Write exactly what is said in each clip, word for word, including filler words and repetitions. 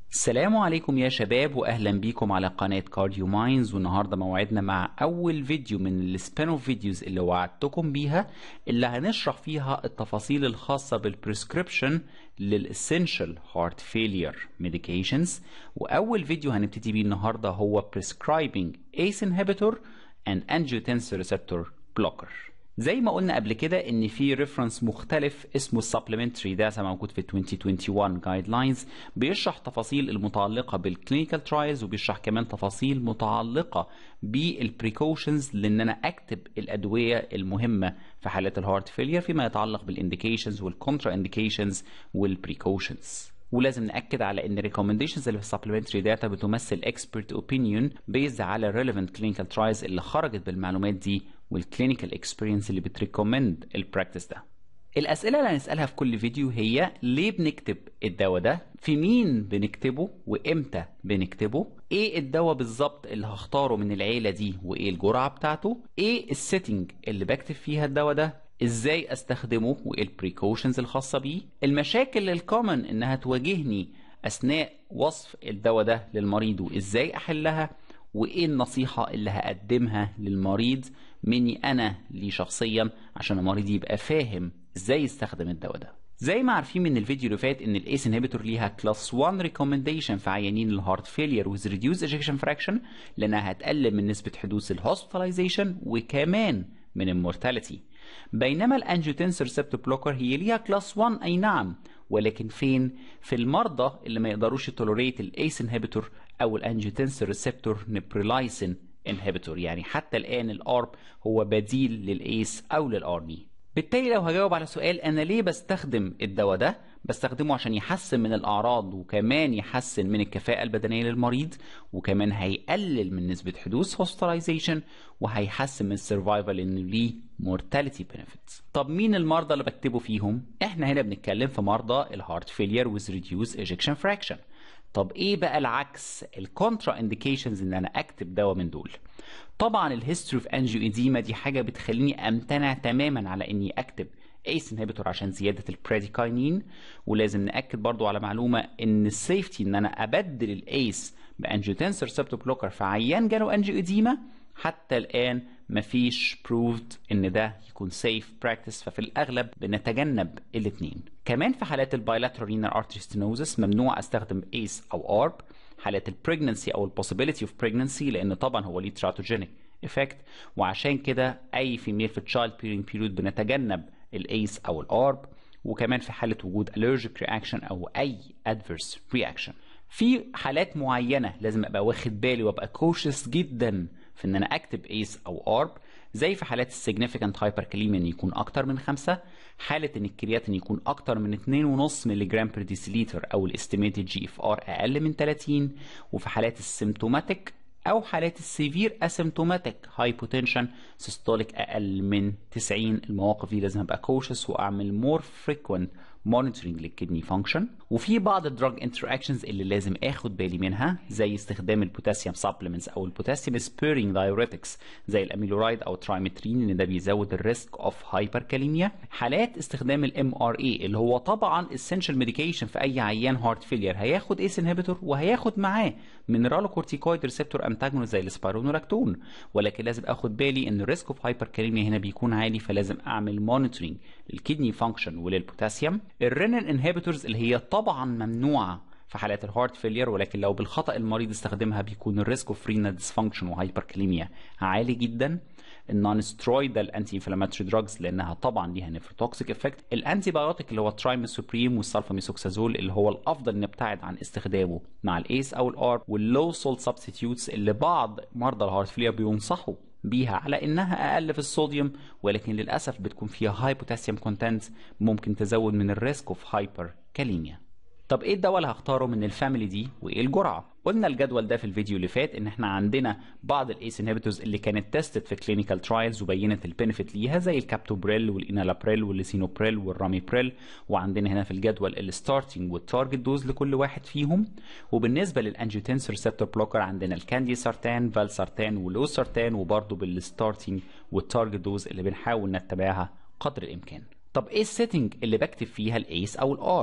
السلام عليكم يا شباب، واهلا بيكم على قناة كارديو مايندز. والنهارده موعدنا مع اول فيديو من السبين اوف فيديوز اللي وعدتكم بيها، اللي هنشرح فيها التفاصيل الخاصة بالبريسكريبشن للاسينشال هارت فيلير ميديكيشنز. واول فيديو هنبتدي بيه النهارده هو Prescribing ايس inhibitor and angiotensin receptor blocker. زي ما قلنا قبل كده ان في ريفرنس مختلف اسمه السبلمنتري داتا موجود في ألفين وواحد وعشرين جايدلاينز، بيشرح تفاصيل المتعلقه بالكلينيكال ترايلز، وبيشرح كمان تفاصيل متعلقه بالبريكوشنز، لان انا اكتب الادويه المهمه في حالات الهارت فيلير فيما يتعلق بالانديكيشنز والكونترا انديكيشنز والبريكوشنز. ولازم ناكد على ان الريكومنديشنز اللي في السبلمنتري داتا بتمثل اكسبرت اوبينيون بيزد على ريليفنت كلينيكال ترايلز اللي خرجت بالمعلومات دي والكلينيكال اكسبيرينس اللي بتريكومند البراكتس ده. الاسئله اللي هنسالها في كل فيديو هي: ليه بنكتب الدواء ده؟ في مين بنكتبه؟ وامتى بنكتبه؟ ايه الدواء بالظبط اللي هختاره من العيله دي؟ وايه الجرعه بتاعته؟ ايه السيتنج اللي بكتب فيها الدواء ده؟ ازاي استخدمه؟ وايه البريكوشنز الخاصه بيه؟ المشاكل الكومن انها تواجهني اثناء وصف الدواء ده للمريض وازاي احلها؟ وايه النصيحه اللي هقدمها للمريض مني انا ليه شخصيا عشان المريض يبقى فاهم ازاي يستخدم الدواء ده. زي ما عارفين من الفيديو اللي فات ان الايس انهبيتور ليها كلاس واحد ريكومنديشن في عيانين الهارت فيلير ويز ريديوس ايجكشن فراكشن، لانها هتقلل من نسبه حدوث الهوسبيتاليزيشن وكمان من المورتاليتي. بينما الانجيوتنسين ريسبتور بلوكر هي ليها كلاس واحد اي نعم، ولكن فين؟ في المرضى اللي ما يقدروش يتولوريت الايس انهبيتور او الانجيوتنسين ريسبتور نيبريلايسين انهبيتور. يعني حتى الان الارب هو بديل للايس او للار بي. بالتالي لو هجاوب على سؤال انا ليه بستخدم الدواء ده، بستخدمه عشان يحسن من الاعراض وكمان يحسن من الكفاءه البدنيه للمريض، وكمان هيقلل من نسبه حدوث هوسبيتاليزيشن، وهيحسن من السرفايفل لانه ليه مورتاليتي بنفيتس. طب مين المرضى اللي بكتبه فيهم؟ احنا هنا بنتكلم في مرضى الهارت فيلير ويز ريديوس ايجكشن فراكشن. طب ايه بقى العكس؟ الكونترا انديكيشنز ان انا اكتب دواء من دول. طبعا الهيستوري اوف انجيو ايديما دي حاجه بتخليني امتنع تماما على اني اكتب ايس انهبيتور عشان زياده البريديكاينين. ولازم ناكد برضو على معلومه ان السيفتي ان انا ابدل الايس بانجيوتنسين ريسبتور بلوكر في عيان جاله انجيو ايديما حتى الان مفيش بروفد ان ده يكون سيف براكتس، ففي الاغلب بنتجنب الاثنين. كمان في حالات البايلاترال رينال ارتري ستينوزس ممنوع استخدم ايس او ارب. حالات البريجننسي او البوسيبيليتي اوف بريجننسي لان طبعا هو ليه تراتوجينيك افكت، وعشان كده اي فيميل في التشايلد بيرينج بيريود بنتجنب الايس او الارب. وكمان في حاله وجود allergic reaction او اي adverse reaction. في حالات معينه لازم ابقى واخد بالي وابقى كوشس جدا في ان انا اكتب ايس او ارب، زي في حالات السيجنيفيكانت هايبركاليميا ان يكون اكتر من خمسة، حاله ان الكرياتين يكون اكتر من اتنين ونص مللي جرام بير ديسيليتر او الاستيميتد جي اف ار اقل من تلاتين، وفي حالات السيمتوماتيك او حالات السيفير اسيمتوماتيك هايبوتنشن سيستوليك اقل من تسعين. المواقف دي لازم ابقى كوشس واعمل مور فريكوينت مونيتورنج للكدني فانكشن. وفي بعض الدراج انتراكشنز اللي لازم اخد بالي منها، زي استخدام البوتاسيوم سبلمنتس او البوتاسيوم سبيرنج دايوريتكس زي الاميلورايد او ترايمترين، ان ده بيزود الريسك اوف هايبركاليميا. حالات استخدام الام ار اي اللي هو طبعا اسينشال ميديكيشن في اي عيان هارت فيلير، هياخد ايس انهبيتور وهياخد معاه مينرالوكورتيكويد ريسبتور انتاجونست زي السبايرونولاكتون، ولكن لازم اخد بالي ان الريسك اوف هايبركاليميا هنا بيكون عالي، فلازم اعمل مونيتورنج للكدني فانكشن وللبوتاسيوم. الرينين انهبيتورز اللي هي طبعا ممنوعه في حالات الهارت فيلير، ولكن لو بالخطا المريض استخدمها بيكون الريسك اوف رينال ديسفانكشن وهايبركاليميا عالي جدا. النون سترويدال انتي انفلاماتوري دراجز لانها طبعا ليها نيفروتوكسيك افكت. الانتي بايوتيك اللي هو الترايميثوبريم والسلفاميثوكسازول اللي هو الافضل نبتعد عن استخدامه مع الايس او الارب. واللو سولت سبستيتيوتس اللي بعض مرضى الهارت فيلير بينصحوا بيها على انها اقل في الصوديوم، ولكن للاسف بتكون فيها هاي بوتاسيوم كونتنت، ممكن تزود من الريسك اوف هايبر كاليميا. طب ايه الدواء اللي هختاره من الفاميلي دي وايه الجرعه؟ قلنا الجدول ده في الفيديو اللي فات ان احنا عندنا بعض الايس انهبيتورز اللي كانت تيستد في كلينيكال ترايلز وبينت البنفيت ليها، زي الكابتوبريل والانالابريل والليسينوبريل والراميبريل. وعندنا هنا في الجدول الستارتنج والتارجت دوز لكل واحد فيهم. وبالنسبه للانجيوتنسين ريسبتور بلوكر عندنا الكانديسارتان، فالسارتان ولوسارتان، وبرده بالستارتنج والتارجت دوز اللي بنحاول نتبعها قدر الامكان. طب ايه السيتنج اللي بكتب فيها الايس او الارب؟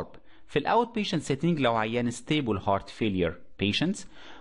في الاوت بيشنت سيتنج لو عيان ستيبل هارت فيلير بيشنت،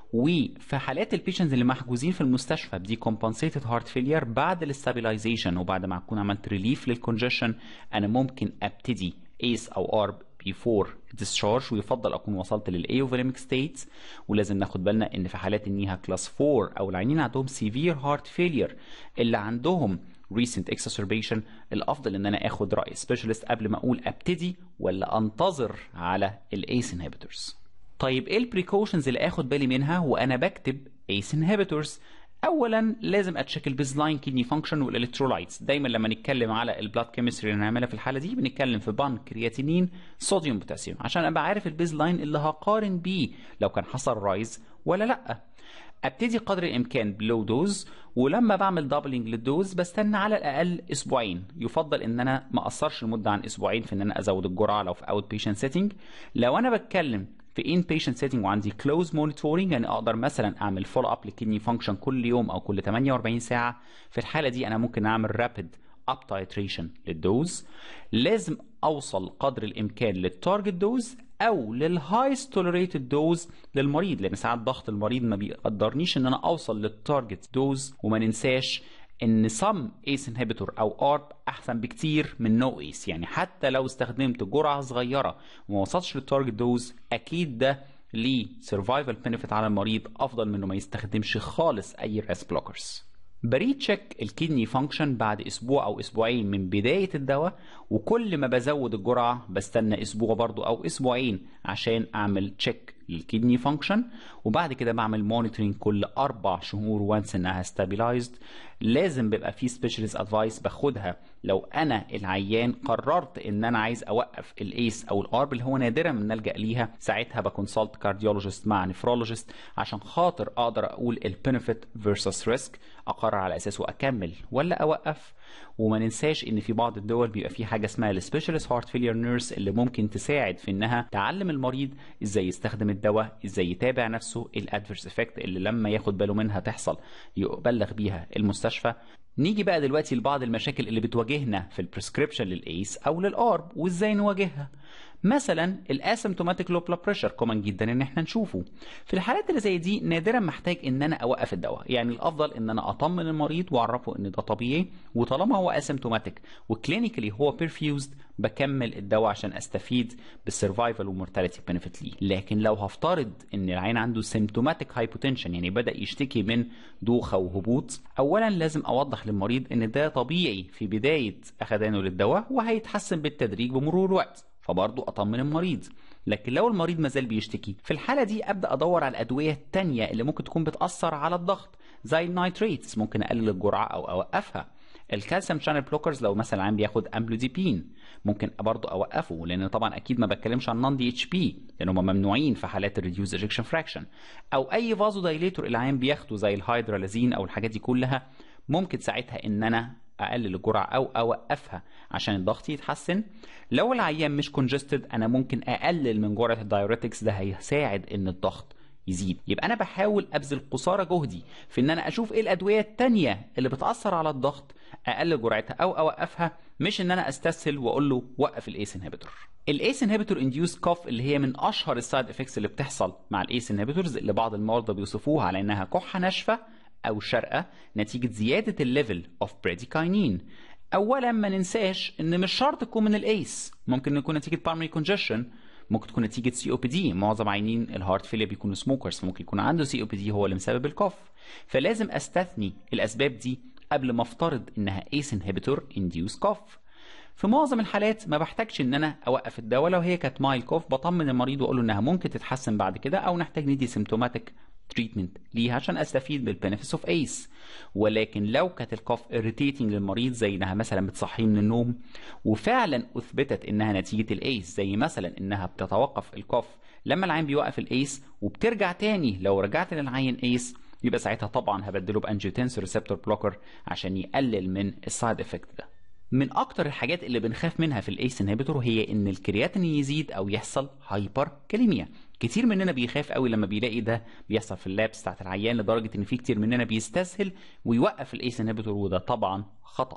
وفي حالات البيشنتس اللي محجوزين في المستشفى بدي كومبنسيتد هارت فيلير بعد الاستابيلايزيشن وبعد ما اكون عملت ريليف للكونجيشن، انا ممكن ابتدي ايس او ارب before discharge، ويفضل اكون وصلت للايوفوليميك ستيت. ولازم ناخد بالنا ان في حالات انها كلاس فور او العيانين عندهم سيفير هارت فيلير اللي عندهم recent exacerbation، الافضل ان انا اخد راي سبيشالست قبل ما اقول ابتدي ولا انتظر على الايس انهبيتورز. طيب ايه البريكوشنز اللي اخد بالي منها وانا بكتب ايس انهبيتورز؟ اولا لازم اتشيك البيزلاين كيدني فانكشن والالكترولايتس. دايما لما نتكلم على البلاد كيمستري اللي هنعملها في الحاله دي بنتكلم في بان كرياتينين صوديوم بوتاسيوم، عشان ابقى عارف البيزلاين اللي هقارن بيه لو كان حصل رايز ولا لا. ابتدي قدر الامكان بلو دوز، ولما بعمل دبلنج للدوز بستنى على الاقل اسبوعين. يفضل ان انا ما اقصرش المده عن اسبوعين في ان انا ازود الجرعه لو في اوت بيشنت سيتنج. لو انا بتكلم في ان بيشنت سيتنج وعندي كلوز مونيتورنج، يعني اقدر مثلا اعمل فولو اب للكدني فانكشن كل يوم او كل ثمانية وأربعين ساعه، في الحاله دي انا ممكن اعمل رابيد اب تايتريشن للدوز. لازم اوصل قدر الامكان للتارجت دوز او للهايست توليريتد دوز للمريض، لان ساعات ضغط المريض ما بيقدرنيش ان انا اوصل للتارجت دوز. وما ننساش ان some ايس inhibitor او ارب احسن بكتير من no ايس، يعني حتى لو استخدمت جرعه صغيره وما وصلتش للتارجت دوز اكيد ده ليه سرفايفل بنفيت على المريض افضل من انه ما يستخدمش خالص اي ريس بلوكرز. بري تشيك الكيدني فانكشن بعد اسبوع او اسبوعين من بدايه الدواء، وكل ما بزود الجرعه بستنى اسبوع برضو او اسبوعين عشان اعمل تشيك للكيدني فانكشن، وبعد كده بعمل مونيتورنج كل اربع شهور وانس انها ستابيلايزد. لازم بيبقى في سبيشالست ادفايس باخدها لو انا العيان قررت ان انا عايز اوقف الايس او الارب، اللي هو نادرا ما نلجا ليها. ساعتها بكونسلت كارديولوجيست مع نفرولوجيست عشان خاطر اقدر اقول البنفيت فيرسس ريسك، اقرر على اساسه اكمل ولا اوقف. وما ننساش ان في بعض الدول بيبقى في حاجه اسمها السبيشالست هارت فيلير نيرس اللي ممكن تساعد في انها تعلم المريض ازاي يستخدم الدواء، ازاي يتابع نفسه، الادفيرس افكت اللي لما ياخد باله منها تحصل يبلغ بيها المستشفى. نيجي بقى دلوقتي لبعض المشاكل اللي بتواجهنا في البريسكريبشن للايس او للارب وازاي نواجهها. مثلا الاسيمتوماتيك لو بلاد بريشر كومن جدا ان احنا نشوفه. في الحالات اللي زي دي نادرا محتاج ان انا اوقف الدواء، يعني الافضل ان انا اطمن المريض واعرفه ان ده طبيعي، وطالما هو اسيمتوماتيك وكلينيكالي هو بيرفيوزد بكمل الدواء عشان استفيد بالسرفايفل ومورتاليتي بنفيت ليه. لكن لو هفترض ان العين عنده سيمتوماتيك هايبوتنشن، يعني بدا يشتكي من دوخه وهبوط، اولا لازم اوضح للمريض ان ده طبيعي في بدايه اخدانه للدواء وهيتحسن بالتدريج بمرور الوقت، فبرضه اطمن المريض. لكن لو المريض مازال بيشتكي في الحاله دي ابدا ادور على الادويه الثانيه اللي ممكن تكون بتاثر على الضغط، زي النايتريتس ممكن اقلل الجرعه او اوقفها. الكالسيوم شانل بلوكرز لو مثلا عم بياخد املوديبين ممكن برضه اوقفه، لان طبعا اكيد ما بتكلمش عن نون دي اتش بي لان هم ممنوعين في حالات الريديوز ايجكشن فراكشن. او اي فازو دايليتور العيان بياخده زي الهيدرالازين او الحاجات دي كلها، ممكن ساعتها ان انا اقلل الجرعه او اوقفها عشان الضغط يتحسن. لو العيان مش كونجستد انا ممكن اقلل من جرعه الدايوريتكس، ده هيساعد ان الضغط يزيد. يبقى انا بحاول ابذل قصارى جهدي في ان انا اشوف ايه الادويه الثانيه اللي بتاثر على الضغط اقلل جرعتها او اوقفها، مش ان انا استسهل واقول له وقف الايس انهبيتور. الايس انهبيتور انديوس كوف اللي هي من اشهر السايد افكتس اللي بتحصل مع الايس انهبيتورز، اللي بعض المرضى بيوصفوها على انها كحه ناشفه او شرقه نتيجه زياده الليفل اوف بريديكاينين. اولا ما ننساش ان مش شرط تكون من الايس، ممكن يكون نتيجه بالمري كونجشن، ممكن تكون نتيجه سي او بي دي. معظم عيانين الهارت فيلير بيكونوا سموكرز، فممكن يكون عنده سي او بي دي هو اللي مسبب الكوف. فلازم استثني الاسباب دي قبل ما افترض انها ايس انهبيتور انديوس كوف. في معظم الحالات ما بحتاجش ان انا اوقف الدواء، لو هي كانت مايل كوف بطمن المريض واقول له انها ممكن تتحسن بعد كده، او نحتاج ندي سيمتوماتيك تريتمنت ليها عشان استفيد بالبنفيتس اوف ايس. ولكن لو كانت الكوف irritating للمريض زي انها مثلا بتصحيه من النوم وفعلا اثبتت انها نتيجه الايس، زي مثلا انها بتتوقف الكوف لما العين بيوقف الايس وبترجع تاني لو رجعت للعين ايس، يبقى ساعتها طبعا هبدله بانجيوتنسين ريسبتور بلوكر عشان يقلل من السايد افكت ده. من اكتر الحاجات اللي بنخاف منها في الايس انهبيتور هي ان الكرياتين يزيد او يحصل هايبر كاليميا. كتير مننا بيخاف قوي لما بيلاقي ده بيحصل في اللابس بتاعت العيان، لدرجه ان في كتير مننا بيستسهل ويوقف الايس انهبيتور، وده طبعا خطا.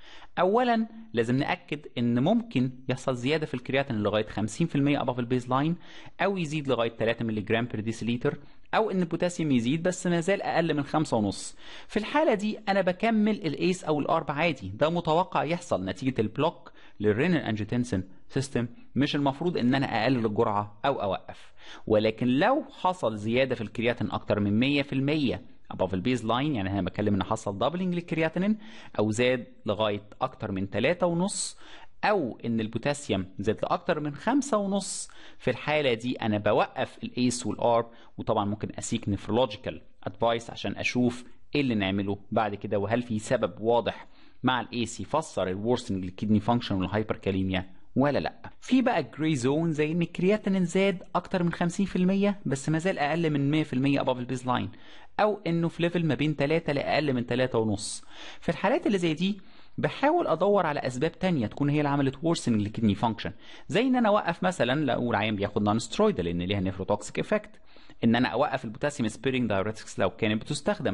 اولا لازم ناكد ان ممكن يحصل زياده في الكرياتين لغايه خمسين في المية above البيز لاين، او يزيد لغايه ثلاثة مللي جرام بير ديسيليتر، او ان البوتاسيوم يزيد بس ما زال اقل من خمسة ونص. في الحاله دي انا بكمل الايس او الارب عادي، ده متوقع يحصل نتيجه البلوك للرينين انجيوتنسين سيستم، مش المفروض ان انا اقلل الجرعه او اوقف. ولكن لو حصل زياده في الكرياتين اكتر من مية في المية above البيز لاين، يعني انا بتكلم ان حصل دبلنج للكرياتينين، او زاد لغايه اكتر من ثلاثة ونص، او ان البوتاسيوم زاد لاكتر من خمسة ونص، في الحاله دي انا بوقف الايس والارب. وطبعا ممكن اسيك نفرولوجيكال ادفايس عشان اشوف ايه اللي نعمله بعد كده، وهل في سبب واضح مع الايس يفسر الورسنج للكدني فانكشن والهايبركاليميا ولا لا. في بقى جراي زون زي ان الكرياتينين زاد اكتر من خمسين في المية بس ما زال اقل من مية في المية above البيز لاين، او انه في ليفل ما بين ثلاثة لاقل من ثلاثة ونص. في الحالات اللي زي دي بحاول ادور على اسباب تانية تكون هي اللي عملت worsening للكدني فانكشن، زي ان انا اوقف مثلا لو العيان بياخد نون سترويد لان ليها نيفروتوكسيك افكت، ان انا اوقف البوتاسيوم سبيرنج دايوريتكس لو كانت بتستخدم.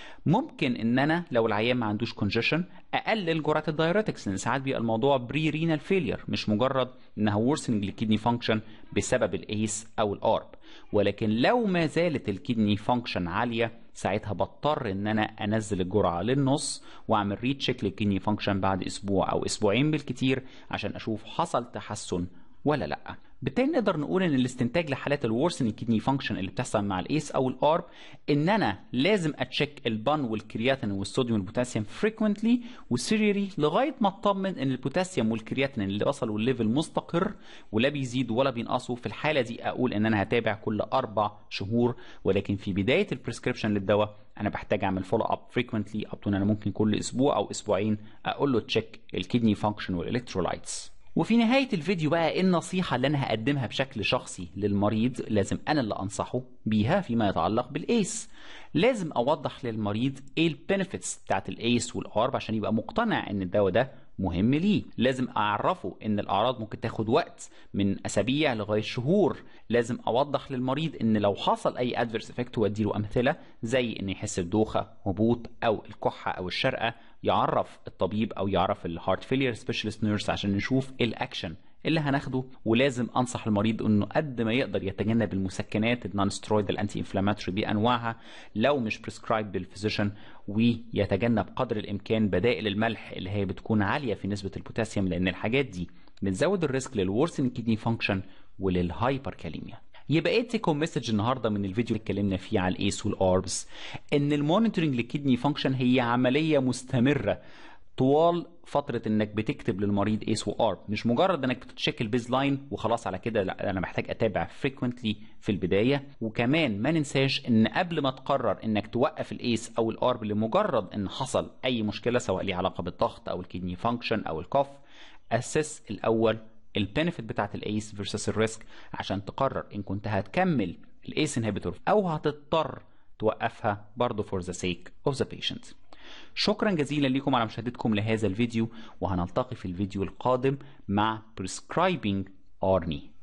ممكن ان انا لو العيان ما عندوش كونجيشن اقلل جرعه الدايوريتكس، لان ساعات بيبقى الموضوع بري رينال فيلير، مش مجرد انها worsening للكدني فانكشن بسبب الايس او الارب. ولكن لو ما زالت الكدني فانكشن عاليه، ساعتها بضطر ان انا انزل الجرعه للنص واعمل ريتشيك للكدني فانكشن بعد اسبوع او اسبوعين بالكتير عشان اشوف حصل تحسن ولا لا. بالتالي نقدر نقول ان الاستنتاج لحالات الورسن كدني فانكشن اللي بتحصل مع الايس او الارب ان انا لازم اتشيك البان والكرياتين والصوديوم والبوتاسيوم فريكوينتلي وسيريري لغايه ما اطمن ان البوتاسيوم والكرياتين اللي وصلوا الليفل مستقر ولا بيزيدوا ولا بينقصوا. في الحاله دي اقول ان انا هتابع كل اربع شهور، ولكن في بدايه البريسكريبشن للدواء انا بحتاج اعمل فولو اب فريكوينتلي، اب تو انا ممكن كل اسبوع او اسبوعين اقول له تشيك الكدني فانكشن والالكترولايتس. وفي نهاية الفيديو بقى ايه النصيحة اللي انا هقدمها بشكل شخصي للمريض لازم انا اللي انصحه بيها فيما يتعلق بالايس. لازم اوضح للمريض ايه البنفيتس بتاعت الايس والارب عشان يبقى مقتنع ان الدواء ده مهم ليه. لازم اعرفه ان الاعراض ممكن تاخد وقت من اسابيع لغايه شهور. لازم اوضح للمريض ان لو حصل اي ادفيرس افكت واديله امثله زي ان يحس بدوخه، هبوط، او الكحه او الشرقه، يعرف الطبيب او يعرف الهارت فيلير سبيشالست نيرس عشان نشوف ايه الاكشن اللي هناخده. ولازم انصح المريض انه قد ما يقدر يتجنب المسكنات النون سترويد الانتي انفلاماتوري بانواعها لو مش بريسكرايب بالفيزيشن، ويتجنب قدر الامكان بدائل الملح اللي هي بتكون عاليه في نسبه البوتاسيوم، لان الحاجات دي بتزود الريسك للورسن كيدني فانكشن وللهايبركاليميا. يبقى ايه تيك هوم مسج النهارده من الفيديو اللي اتكلمنا فيه على الايس والاربس؟ ان المونيتورنج للكيدني فانكشن هي عمليه مستمره طوال فتره انك بتكتب للمريض ايس وارب، مش مجرد انك بتتشيك البيز لاين وخلاص على كده، لا انا محتاج اتابع فريكوينتلي في البدايه. وكمان ما ننساش ان قبل ما تقرر انك توقف الايس او الارب لمجرد ان حصل اي مشكله سواء ليها علاقه بالضغط او الكيدني فانكشن او الكوف، اسس الاول البنفيت بتاعت الايس فيرسس الريسك عشان تقرر ان كنت هتكمل الايس انهبيتور او هتضطر توقفها برضه for the sake of the patient. شكرا جزيلا لكم على مشاهدتكم لهذا الفيديو، وهنلتقي في الفيديو القادم مع Prescribing ارني.